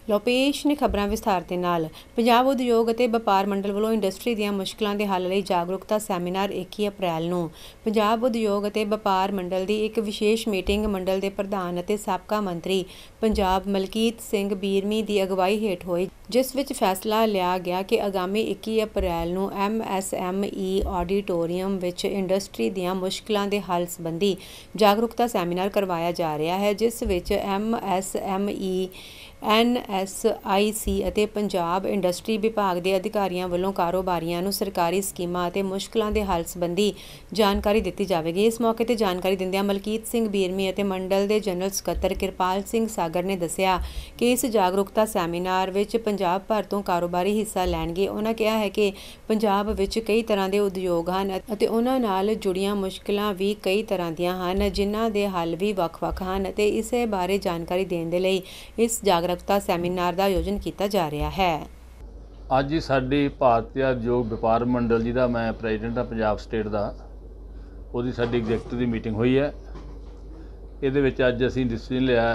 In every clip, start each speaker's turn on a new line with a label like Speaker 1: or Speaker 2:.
Speaker 1: ਲੋਪੇਸ਼ ਨੇ ਖਬਰਾਂ ਵਿਸਥਾਰ ਦੇ ਨਾਲ। ਪੰਜਾਬ ਉਦਯੋਗ ਅਤੇ ਵਪਾਰ ਮੰਡਲ ਵੱਲੋਂ ਇੰਡਸਟਰੀ ਦੀਆਂ ਮੁਸ਼ਕਲਾਂ ਦੇ ਹੱਲ ਲਈ ਜਾਗਰੂਕਤਾ ਸੈਮੀਨਾਰ 21 ਅਪ੍ਰੈਲ ਨੂੰ। ਪੰਜਾਬ ਉਦਯੋਗ ਅਤੇ ਵਪਾਰ ਮੰਡਲ ਦੀ ਇੱਕ ਵਿਸ਼ੇਸ਼ ਮੀਟਿੰਗ ਮੰਡਲ ਦੇ ਪ੍ਰਧਾਨ ਅਤੇ ਸਾਬਕਾ ਮੰਤਰੀ ਪੰਜਾਬ ਮਲਕੀਤ ਸਿੰਘ ਬੀਰਮੀ ਦੀ ਅਗਵਾਈ ਹੇਠ ਹੋਈ, ਜਿਸ ਵਿੱਚ ਫੈਸਲਾ ਲਿਆ ਗਿਆ ਕਿ ਆਗਾਮੀ 21 ਅਪ੍ਰੈਲ ਨੂੰ MSME ਆਡੀਟੋਰੀਅਮ ਵਿੱਚ ਇੰਡਸਟਰੀ ਦੀਆਂ ਮੁਸ਼ਕਲਾਂ ਦੇ ਹੱਲ ਸੰਬੰਧੀ ਜਾਗਰੂਕਤਾ ਸੈਮੀਨਾਰ ਕਰਵਾਇਆ ਜਾ ਰਿਹਾ ਹੈ, ਜਿਸ ਵਿੱਚ MSME NSIC ਅਤੇ ਪੰਜਾਬ ਇੰਡਸਟਰੀ ਵਿਭਾਗ ਦੇ ਅਧਿਕਾਰੀਆਂ ਵੱਲੋਂ ਕਾਰੋਬਾਰੀਆਂ ਨੂੰ ਸਰਕਾਰੀ ਸਕੀਮਾਂ ਅਤੇ ਮੁਸ਼ਕਲਾਂ ਦੇ ਹੱਲ ਸੰਬੰਧੀ ਜਾਣਕਾਰੀ ਦਿੱਤੀ ਜਾਵੇਗੀ। ਇਸ ਮੌਕੇ ਤੇ ਜਾਣਕਾਰੀ ਦਿੰਦਿਆਂ ਮਲਕੀਤ ਸਿੰਘ ਬੀਰਮੀ ਅਤੇ ਮੰਡਲ ਦੇ ਜਨਰਲ ਸਕੱਤਰ ਕਿਰਪਾਲ ਸਿੰਘ ਸਾਗਰ ਨੇ ਦੱਸਿਆ ਕਿ ਇਸ ਜਾਗਰੂਕਤਾ ਸੈਮੀਨਾਰ ਵਿੱਚ ਪੰਜਾਬ ਭਰ ਤੋਂ ਕਾਰੋਬਾਰੀ ਹਿੱਸਾ ਲੈਣਗੇ। ਉਹਨਾਂ ਕਿਹਾ ਹੈ ਕਿ ਪੰਜਾਬ ਵਿੱਚ ਕਈ ਤਰ੍ਹਾਂ ਦੇ ਉਦਯੋਗ ਹਨ ਅਤੇ ਉਹਨਾਂ ਨਾਲ ਜੁੜੀਆਂ ਮੁਸ਼ਕਲਾਂ ਵੀ ਕਈ ਤਰ੍ਹਾਂ ਦੀਆਂ ਹਨ, ਜਿਨ੍ਹਾਂ ਦੇ ਹੱਲ ਵੀ ਵੱਖ-ਵੱਖ ਹਨ ਅਤੇ ਇਸੇ ਬਾਰੇ ਜਾਣਕਾਰੀ ਦੇਣ ਦੇ ਲਈ ਇਸ ਜਾਗਰੂਕਤਾ ਸੈਮੀਨਾਰ ਦਾ ਆਯੋਜਨ ਕੀਤਾ ਜਾ ਰਿਹਾ ਹੈ।
Speaker 2: ਅੱਜ ਸਾਡੀ ਭਾਰਤੀ ਉਦਯੋਗ ਵਪਾਰ ਮੰਡਲ ਜਿਹਦਾ ਮੈਂ ਪ੍ਰੈਜ਼ੀਡੈਂਟ ਹਾਂ ਪੰਜਾਬ ਸਟੇਟ ਦਾ, ਉਹਦੀ ਸਾਡੀ ਐਗਜ਼ੈਕਟਿਵ ਦੀ ਮੀਟਿੰਗ ਹੋਈ ਹੈ। ਇਹਦੇ ਵਿੱਚ ਅੱਜ ਅਸੀਂ ਡਿਸੀਜਨ ਲਿਆ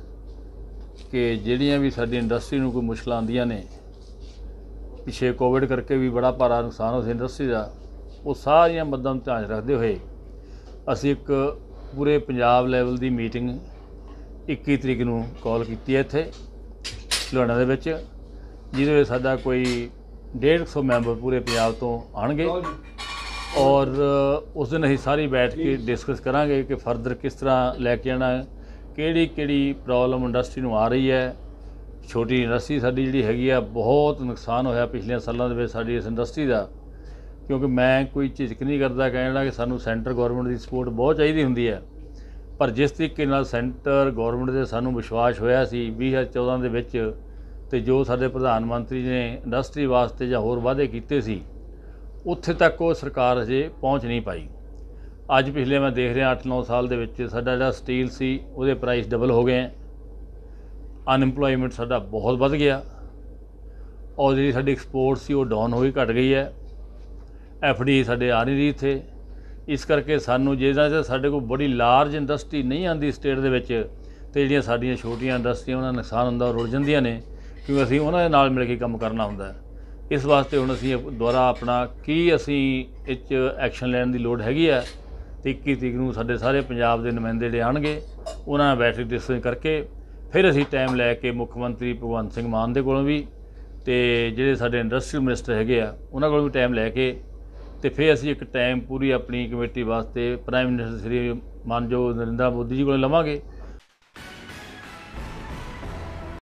Speaker 2: ਕਿ ਜਿਹੜੀਆਂ ਵੀ ਸਾਡੀ ਇੰਡਸਟਰੀ ਨੂੰ ਕੋਈ ਮੁਸ਼ਕਲਾਂ ਆਉਂਦੀਆਂ ਨੇ, ਪਿੱਛੇ ਕੋਵਿਡ ਕਰਕੇ ਵੀ ਬੜਾ ਭਾਰਾ ਨੁਕਸਾਨ ਹੋਇਆ ਇੰਡਸਟਰੀ ਦਾ, ਉਹ ਸਾਰੀਆਂ ਮੁੱਦਿਆਂ ਨੂੰ ਧਿਆਨ ਰੱਖਦੇ ਹੋਏ ਅਸੀਂ ਇੱਕ ਪੂਰੇ ਪੰਜਾਬ ਲੈਵਲ ਦੀ ਮੀਟਿੰਗ 21 ਤਰੀਕ ਨੂੰ ਕਾਲ ਕੀਤੀ ਹੈ ਇੱਥੇ ਲੁਧਿਆਣਾ ਦੇ ਵਿੱਚ, ਜਿਹਦੇ ਵਿੱਚ ਸਾਡਾ ਕੋਈ 150 ਮੈਂਬਰ ਪੂਰੇ ਪੰਜਾਬ ਤੋਂ ਆਉਣਗੇ ਔਰ ਉਸ ਦਿਨ ਅਸੀਂ ਸਾਰੀ ਬੈਠ ਕੇ ਡਿਸਕਸ ਕਰਾਂਗੇ ਕਿ ਫਰਦਰ ਕਿਸ ਤਰ੍ਹਾਂ ਲੈ ਕੇ ਆਉਣਾ, ਕਿਹੜੀ ਪ੍ਰੋਬਲਮ ਇੰਡਸਟਰੀ ਨੂੰ ਆ ਰਹੀ ਹੈ। ਛੋਟੀ ਇੰਡਸਟਰੀ ਸਾਡੀ ਜਿਹੜੀ ਹੈਗੀ ਆ, ਬਹੁਤ ਨੁਕਸਾਨ ਹੋਇਆ ਪਿਛਲੇ ਸਾਲਾਂ ਦੇ ਵਿੱਚ ਸਾਡੀ ਇਸ ਇੰਡਸਟਰੀ ਦਾ, ਕਿਉਂਕਿ ਮੈਂ ਕੋਈ ਝਿਜਕ ਨਹੀਂ ਕਰਦਾ ਕਹਿਣਾ ਕਿ ਸਾਨੂੰ ਸੈਂਟਰ ਗੌਰਮੈਂਟ ਦੀ ਸਪੋਰਟ ਬਹੁਤ ਚਾਹੀਦੀ ਹੁੰਦੀ ਹੈ, ਪਰ ਜਿਸ ਤਰੀਕੇ ਨਾਲ ਸੈਂਟਰ ਗੌਰਮੈਂਟ ਦੇ ਸਾਨੂੰ ਵਿਸ਼ਵਾਸ ਹੋਇਆ ਸੀ 2014 ਦੇ ਵਿੱਚ, ਅਤੇ ਜੋ ਸਾਡੇ ਪ੍ਰਧਾਨ ਮੰਤਰੀ ਨੇ ਇੰਡਸਟਰੀ ਵਾਸਤੇ ਜਾਂ ਹੋਰ ਵਾਅਦੇ ਕੀਤੇ ਸੀ, ਉੱਥੇ ਤੱਕ ਉਹ ਸਰਕਾਰ ਅਜੇ ਪਹੁੰਚ ਨਹੀਂ ਪਾਈ। ਅੱਜ ਪਿਛਲੇ ਮੈਂ ਦੇਖ ਰਿਹਾ 8-9 ਸਾਲ ਦੇ ਵਿੱਚ ਸਾਡਾ ਜਿਹੜਾ ਸਟੀਲ ਸੀ ਉਹਦੇ ਪ੍ਰਾਈਸ ਡਬਲ ਹੋ ਗਏ, ਅਨਐਮਪਲੋਇਮੈਂਟ ਸਾਡਾ ਬਹੁਤ ਵੱਧ ਗਿਆ ਔਰ ਜਿਹੜੀ ਸਾਡੀ ਐਕਸਪੋਰਟ ਸੀ ਉਹ ਡਾਊਨ ਹੋਈ, ਘਟ ਗਈ ਹੈ। FDI ਸਾਡੇ ਆ ਨਹੀਂ ਰਹੀ ਇੱਥੇ। ਇਸ ਕਰਕੇ ਸਾਨੂੰ ਜਿਹੜਾ ਸਾਡੇ ਕੋਲ ਬੜੀ ਲਾਰਜ ਇੰਡਸਟਰੀ ਨਹੀਂ ਆਉਂਦੀ ਸਟੇਟ ਦੇ ਵਿੱਚ, ਅਤੇ ਜਿਹੜੀਆਂ ਸਾਡੀਆਂ ਛੋਟੀਆਂ ਇੰਡਸਟਰੀਆਂ ਉਹਨਾਂ ਦਾ ਨੁਕਸਾਨ ਹੁੰਦਾ, ਰੁੜ ਜਾਂਦੀਆਂ ਨੇ, ਕਿਉਂਕਿ ਅਸੀਂ ਉਹਨਾਂ ਦੇ ਨਾਲ ਮਿਲ ਕੇ ਕੰਮ ਕਰਨਾ ਹੁੰਦਾ। ਇਸ ਵਾਸਤੇ ਹੁਣ ਅਸੀਂ ਦੁਬਾਰਾ ਆਪਣਾ ਅਸੀਂ ਇਹ 'ਚ ਐਕਸ਼ਨ ਲੈਣ ਦੀ ਲੋੜ ਹੈਗੀ ਹੈ, ਅਤੇ 21 ਤਰੀਕ ਨੂੰ ਸਾਡੇ ਸਾਰੇ ਪੰਜਾਬ ਦੇ ਨੁਮਾਇੰਦੇ ਜਿਹੜੇ ਆਉਣਗੇ, ਉਹਨਾਂ ਨਾਲ ਬੈਠ ਕੇ ਡਿਸਕਸ ਕਰਕੇ ਫਿਰ ਅਸੀਂ ਟਾਈਮ ਲੈ ਕੇ ਮੁੱਖ ਮੰਤਰੀ ਭਗਵੰਤ ਸਿੰਘ ਮਾਨ ਦੇ ਕੋਲੋਂ ਵੀ, ਅਤੇ ਜਿਹੜੇ ਸਾਡੇ ਇੰਡਸਟਰੀਅਲ ਮਿਨਿਸਟਰ ਹੈਗੇ ਆ ਉਹਨਾਂ ਕੋਲੋਂ ਵੀ ਟਾਈਮ ਲੈ ਕੇ, ਅਤੇ ਫਿਰ ਅਸੀਂ ਇੱਕ ਟਾਈਮ ਪੂਰੀ ਆਪਣੀ ਕਮੇਟੀ ਵਾਸਤੇ ਪ੍ਰਾਈਮ ਮਿਨਿਸਟਰ ਸ਼੍ਰੀ ਮਾਨਯੋਗ ਨਰਿੰਦਰ ਮੋਦੀ ਜੀ ਕੋਲੋਂ ਲਵਾਂਗੇ।